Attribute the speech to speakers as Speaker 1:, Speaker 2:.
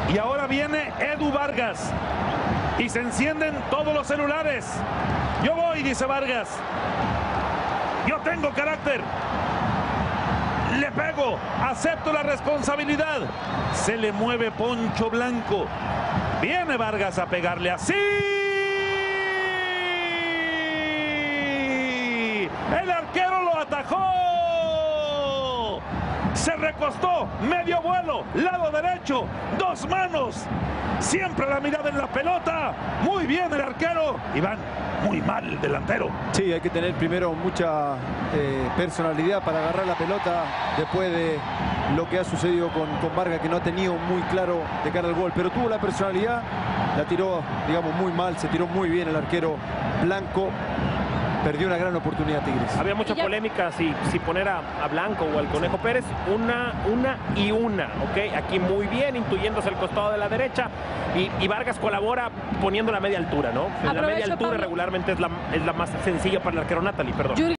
Speaker 1: Y ahora viene Edu Vargas. Y se encienden todos los celulares. Yo voy, dice Vargas. Yo tengo carácter. Le pego. Acepto la responsabilidad. Se le mueve Poncho Blanco. Viene Vargas a pegarle así. El arquero lo atajó. Se recostó, medio vuelo, lado derecho, dos manos. Siempre la mirada en la pelota. Muy bien el arquero. Iván, muy mal el delantero.
Speaker 2: Sí, hay que tener primero mucha personalidad para agarrar la pelota después de lo que ha sucedido con Vargas, que no ha tenido muy claro de cara al gol. Pero tuvo la personalidad, la tiró, digamos, muy mal. Se tiró muy bien el arquero Blanco. Perdió una gran oportunidad Tigres.
Speaker 3: Había mucha polémica si poner a Blanco o al Conejo Pérez. Una y una, ¿ok? Aquí muy bien, intuyéndose el costado de la derecha. Y Vargas colabora poniendo la media altura, ¿no? La media altura, Pablo, regularmente es la más sencilla para el arquero Natali, perdón.